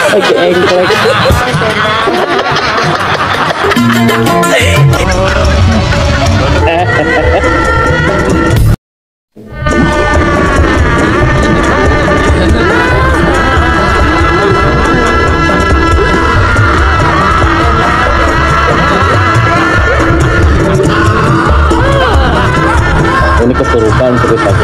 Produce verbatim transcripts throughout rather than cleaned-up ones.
Oke, engklek. Ini kesurupan ceritanya.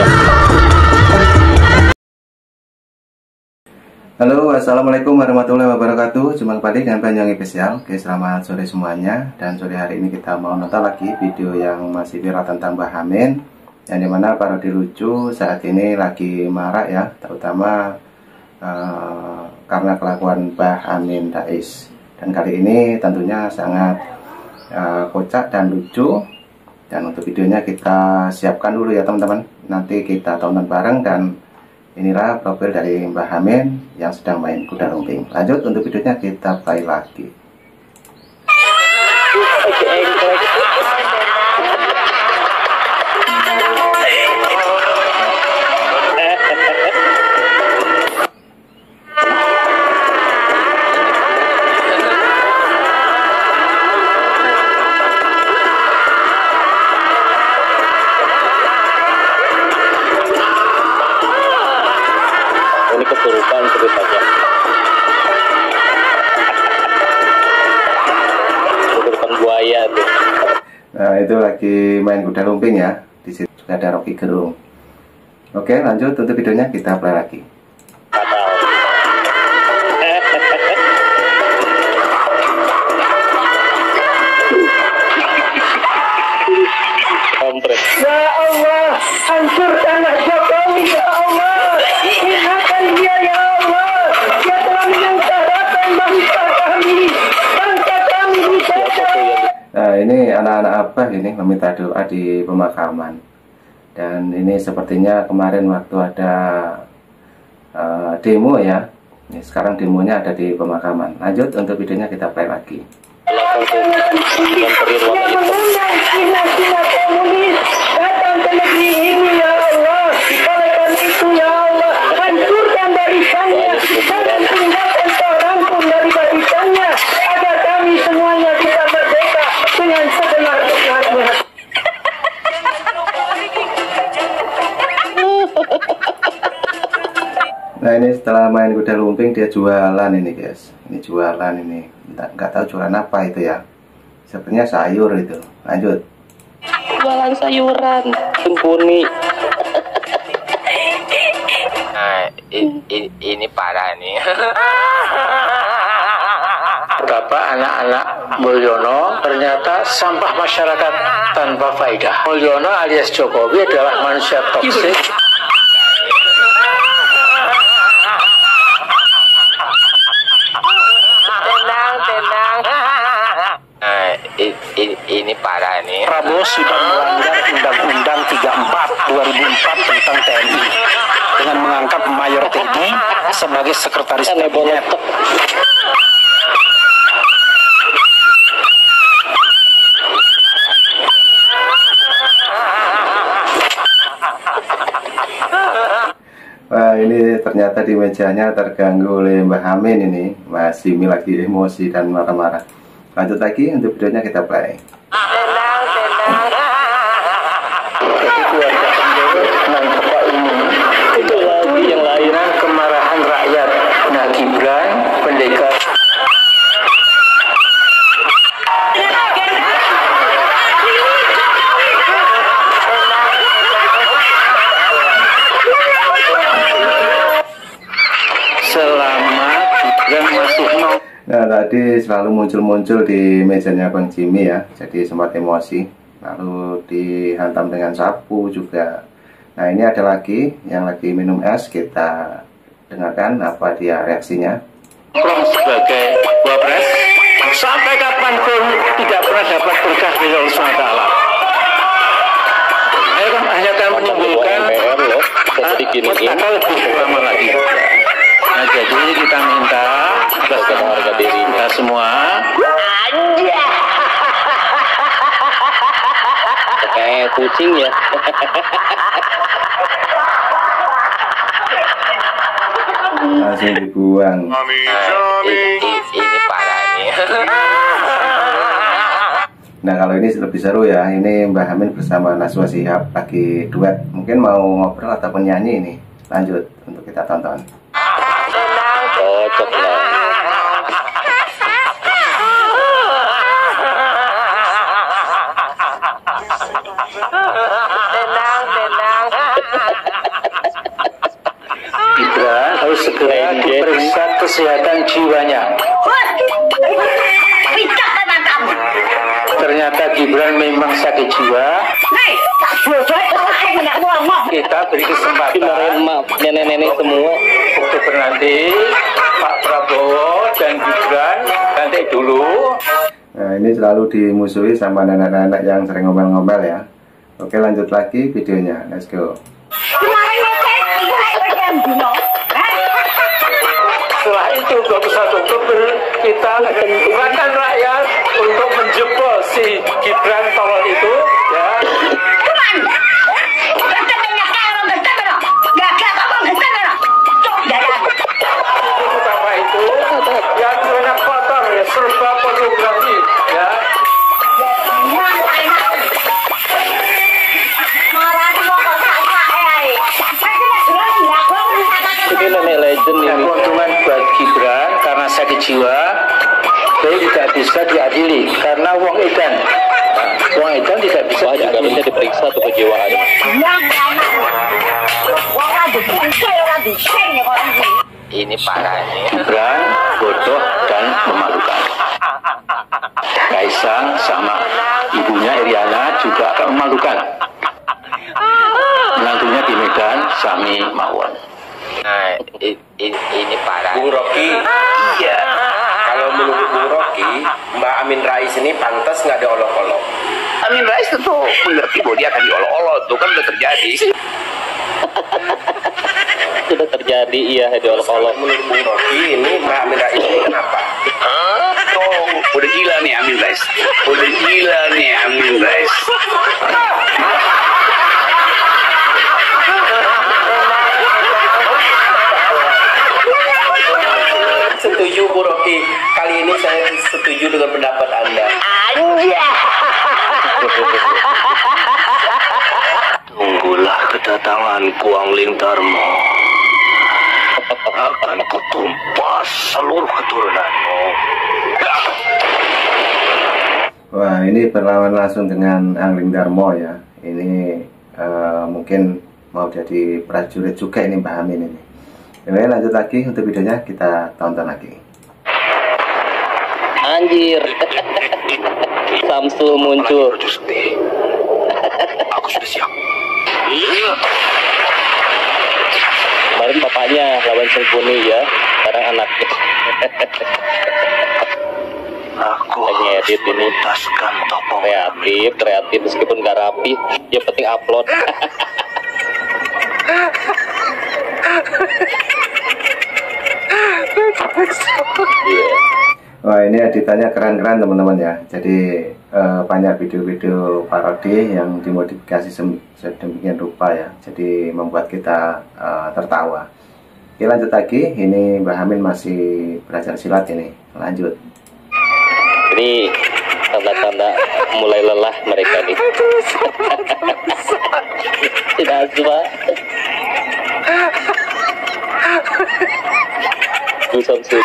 Halo, assalamualaikum warahmatullahi wabarakatuh. Jumpa kembali dengan Banyuwangi Spesial. Oke, selamat sore semuanya. Dan sore hari ini kita mau nonton lagi video yang masih viral tentang Mbah Amin, yang dimana parodi lucu saat ini lagi marak ya, terutama uh, karena kelakuan Mbah Amin Rais. Dan kali ini tentunya sangat uh, kocak dan lucu. Dan untuk videonya kita siapkan dulu ya teman-teman. Nanti kita tonton bareng. Dan inilah profil dari Mbah Amin yang sedang main kuda lumping. Lanjut, untuk videonya kita play lagi. Ini kesurupan ceritanya. Kesurupan buaya tuh. Nah, itu lagi main kuda lumping ya. Di situ juga ada Rocky Gerung. Oke, lanjut, untuk videonya kita play lagi. Kompres. Ya Allah, hancurkanlah Jokowi, ya Allah. Hinakan dia, ya Allah. Dia telah menyengsarakan bangsa kami. Bangsa kami dijaga. Nah, ini anak-anak apa ini meminta doa di pemakaman. Dan ini sepertinya kemarin waktu ada uh, demo ya. Ini sekarang demonya ada di pemakaman. Lanjut, untuk videonya kita play lagi. Yang mengundang Cina-Cina komunis datang ke negeri ini, ya Allah. Oleh karena itu, ya Allah, hancurkan barisannya. Jangan tinggalkan seorang pun dari barisannya, agar kami semuanya bisa merdeka dengan sebenar-benarnya. Nah, ini setelah main kuda lumping dia jualan ini guys. Ini jualan ini. Nggak, nggak tahu jualan apa itu ya. Sepertinya sayur itu. Lanjut. Jualan sayuran. Sempurni. Nah, ini, ini, ini parah nih. Bapak anak-anak Mulyono ternyata sampah masyarakat tanpa faedah. Mulyono alias Jokowi adalah manusia toksik. Tenang, tenang. Nah, ini, ini, ini parah nih. Prabowo sudah melanggar Undang-Undang tiga puluh empat dua ribu empat tentang T N I dengan mengangkat Mayor T N I sebagai sekretaris kabinet. Wah, ini ternyata di mejanya terganggu oleh Mbah Amin ini. Mas Simi lagi emosi dan marah-marah. Lanjut lagi, untuk videonya kita play. Tenang, tenang. Jadi keluarga penduduk dan ketua umum Itu lagi yang lain. dengan kemarahan rakyat. Nah, Gibran pendekar selama Gibran masih mau. Nah, tadi selalu muncul-muncul di mejanya Bang Jimmy ya. Jadi sempat emosi. Lalu dihantam dengan sapu juga. Nah, ini ada lagi yang lagi minum es. Kita dengarkan apa dia reaksinya. Plong sebagai wapres sampai kapanpun tidak pernah dapat berkah dari Allah subhanahu wa taala. Ini kan hanya akan menimbulkan M P R loh. Seperti gini ini. petaka lebih lama lagi. Nah, jadi kita minta kepada harga dirinya. kita semua Kayak kucing ya. langsung dibuang. Nah, i- i- ini parah nih. Nah kalau ini lebih seru ya, ini Mbah Amin bersama Najwa Shihab lagi duet, mungkin mau ngobrol ataupun nyanyi ini. Lanjut untuk kita tonton. Cocok lah. Tenang, tenang. Gibran harus segera diperiksa kesehatan jiwanya. Ternyata Gibran memang sakit jiwa. Kita beri kesempatan Dimarahin maaf nenek-nenek semua. Oktober nanti Pak Prabowo dan Gibran nanti dulu. Nah ini selalu dimusuhi sama nenek-nenek yang sering ngomel-ngomel ya. Oke lanjut lagi videonya, let's go. Setelah itu dua puluh satu Oktober kita gerakan rakyat untuk menjebol si Gibran tolol itu ya. Pertama itu yang banyak kotor ya, serba pornografi ya. Ini nenek legend Ya, ini. keuntungan buat Gibran karena sakit jiwa, jadi tidak bisa diadili karena uang edan. Nah, uang edan tidak bisa Wah, juga harusnya diadili. diperiksa tuh kejiwaannya. Ini parah nih. Gibran bodoh dan memalukan. Kaisang sama ibunya Iriana juga akan memalukan. Menantunya di Medan, Sami Mawon. Nah, i- i- ini parah. Bung Rocky, iya. Kalau menurut Bung Rocky, Mbak Amin Rais ini pantas nggak diolok-olok. Amin Rais tentu mengerti bahwa dia akan diolok-olok, itu kan udah terjadi. Sudah terjadi iya diolok-olok. Menurut Bung Rocky ini Mbak Amin Rais ini kenapa? Hah? Oh, udah gila nih Amin Rais. Udah gila nih Amin Rais. Setuju Bung Rocky. Kali ini saya setuju dengan pendapat Anda. Tunggulah kedatangan Kuang Ling Darmo. Akan kutumpas seluruh keturunanmu. Wah ini berlawan langsung dengan Angling Darmo ya. Ini eh, mungkin mau jadi prajurit juga ini Mbah Amin ini. Oke lanjut lagi untuk videonya kita tonton lagi. Anjir. Samsul muncul. Aku sudah siap. Kemarin bapaknya lawan Sengkuni ya, sekarang anaknya. Aku Ngedit harus ini. menuntaskan topong. Kreatif, kreatif meskipun gak rapi, yang penting upload. Iya. Wah ini editannya keren-keren teman-teman ya. Jadi eh, banyak video-video parodi yang dimodifikasi sem- sedemikian rupa ya. Jadi membuat kita eh, tertawa. Oke lanjut lagi. Ini Mbah Amin masih belajar silat ini. Lanjut. Ini tanda-tanda mulai lelah mereka nih. Tidak asma. Dusan Sun.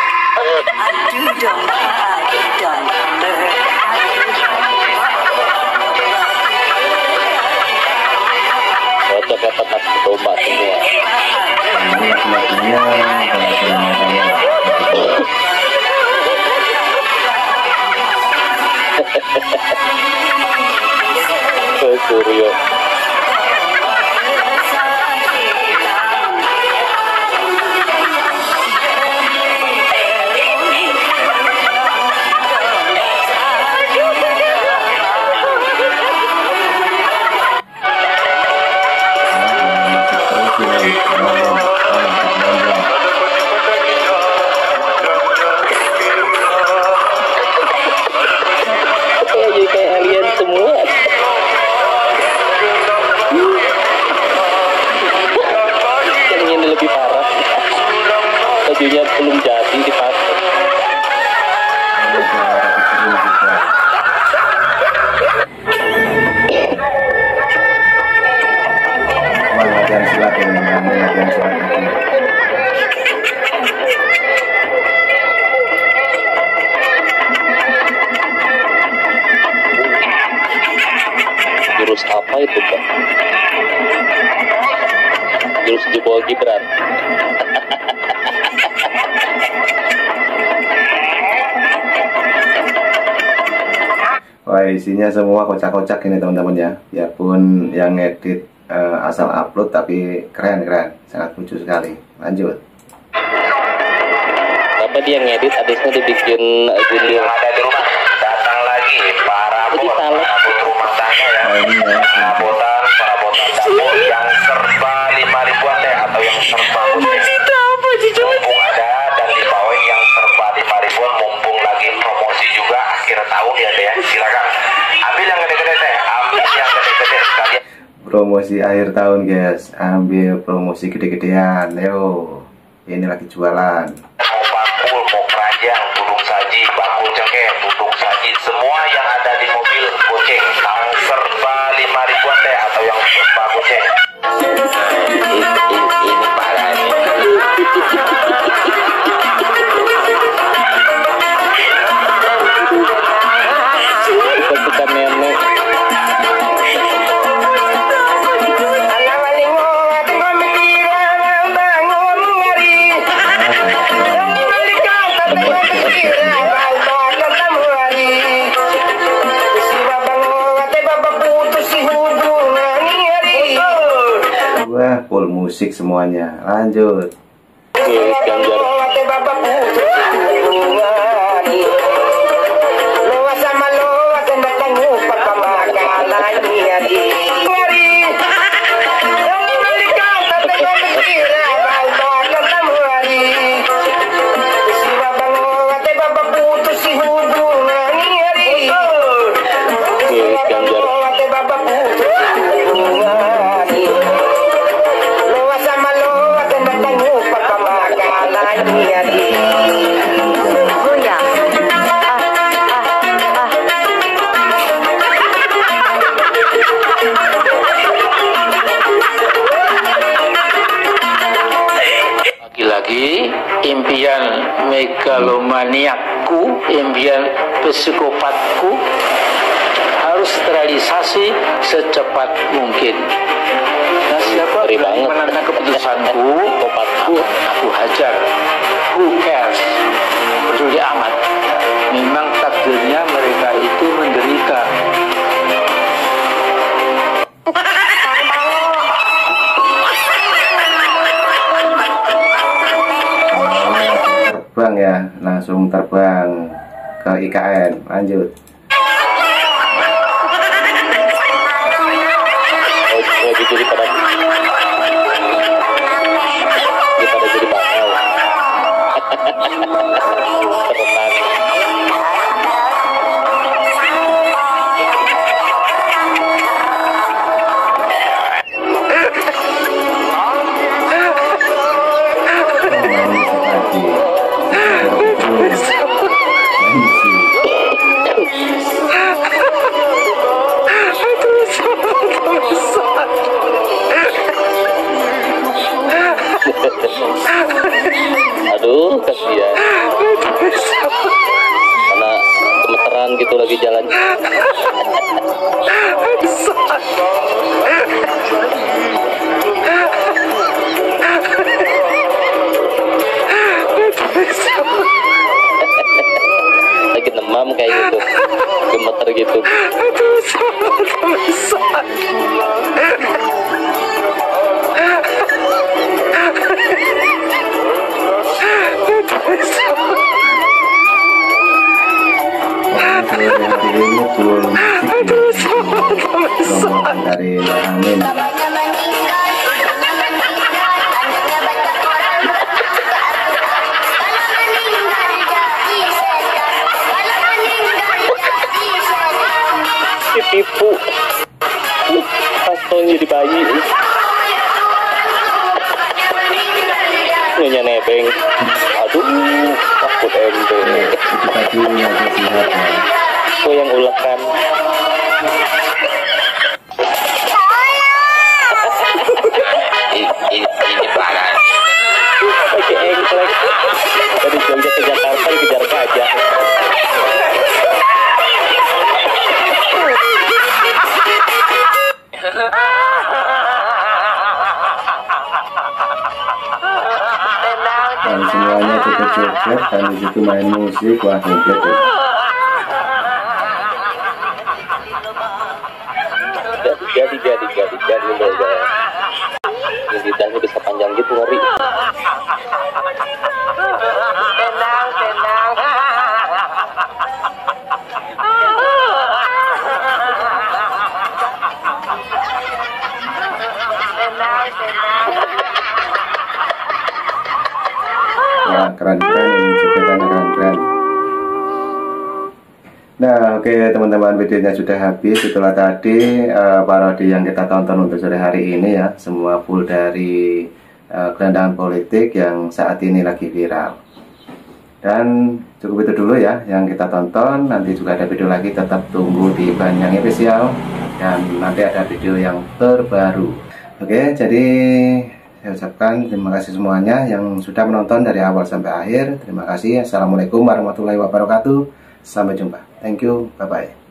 Cocok ya tetap domba semua. Ini laki-lakinya dan Oh, Suryo. Kayak kayak alien semua. belum jadi dipasang. Ini udah rada kering juga. Wah, latihan silat ini, ini latihan silat ini. Jurus apa itu, Pak? Jurus jebol Gibran. Wah, isinya semua kocak-kocak ini teman-teman ya. Biarpun yang ngedit eh, asal upload tapi keren-keren, sangat lucu sekali. Lanjut. Apa dia ngedit adisnya dibikin uh, gundul. Yang ada di rumah datang lagi para Jadi bos, salah. para bos rumah tangga ya. Nah, ini ya. Perabotan, perabotan dapur yang serba lima ribuan deh atau yang serba kucing. Mumpung ada dan di bawah yang serba lima ribuan, mumpung lagi promosi juga akhir tahun ya deh. Silakan ambil yang gede-gede deh, ambil yang gede-gede sekalian. Promosi akhir tahun guys, ambil promosi gede-gedean. Yo, ini lagi jualan. Mau bakul, mau keranjang, tudung saji, bakul cengkeh, tudung saji, semua yang ada di mobil goceng. Yang serba lima ribuan deh atau yang serba goceng. Ini, ini, ini parah ini. Ketika nenek Wah, full musik semuanya. Lanjut. Oke, Ganjar. Oke, Ganjar. Lagi-lagi impian megalomaniakku, impian psikopatku harus terrealisasi secepat mungkin. Nah, siapa Ngeri yang banget. menentang keputusanku? Psikopatku. Aku hajar. Who cares? Peduli amat. Memang takdirnya mereka itu menderita. Terbang ya, langsung terbang ke I K N. Lanjut. Lagi jadi pada dia pada jadi bakal terenang. Aduh, kasihan. Karena gemeteran gitu lagi jalan. Lagi demam kayak gitu, gemeter gitu. Dari Amin. Ditipu. Pas tahun jadi bayi. Nyonya nebeng. Aduh. sehat ya. Itu yang ulekan. Ini, ini parah. Pakai engklek. Dari Jogja ke Jakarta dikejar gajah. Dan semuanya joget-joget dan disitu main musik, wah hebat ya. Jadi jadi jadi jadi jadi ini lidahnya bisa panjang gitu, ngeri. Tenang, tenang. Tenang, tenang. Wah keren-keren ini jogetannya, keren-keren. Nah oke teman-teman, videonya sudah habis. Itulah tadi uh, parodi yang kita tonton untuk sore hari ini ya. Semua full dari uh, gelandangan politik yang saat ini lagi viral. Dan cukup itu dulu ya yang kita tonton. Nanti juga ada video lagi, tetap tunggu di Banyang Official. Dan nanti ada video yang terbaru. Oke, jadi saya ucapkan terima kasih semuanya yang sudah menonton dari awal sampai akhir. Terima kasih. Assalamualaikum warahmatullahi wabarakatuh. Sampai jumpa. Thank you. Bye-bye.